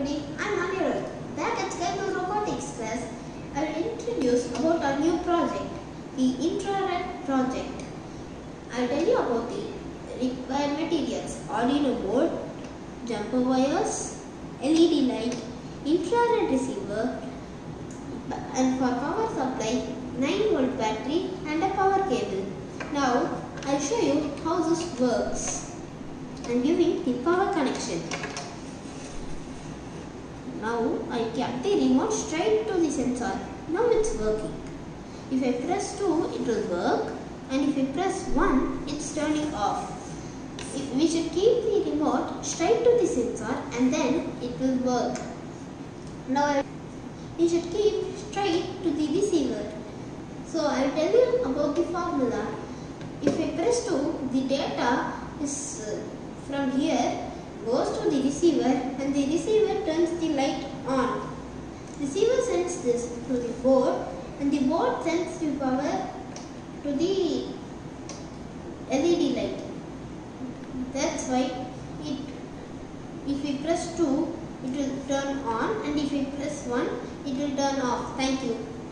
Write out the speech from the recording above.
everybody, I'm Anirudh. Back at Skybloo Robotics class, I will introduce about our new project, the infrared project. I will tell you about the required materials: Arduino board, jumper wires, LED light, infrared receiver, and for power supply, 9-volt battery and a power cable. Now, I will show you how this works. I am giving the power connection. Now I kept the remote straight to the sensor. Now it's working. If I press 2, it will work, and if I press 1, it's turning off. We should keep the remote straight to the sensor and then it will work. Now we should keep straight to the receiver. So I will tell you about the formula. If I press 2, the data is from here goes to the receiver and the receiver turns the light on. Receiver sends this to the board and the board sends the power to the LED light. That's why if we press 2, it will turn on, and if we press 1, it will turn off. Thank you.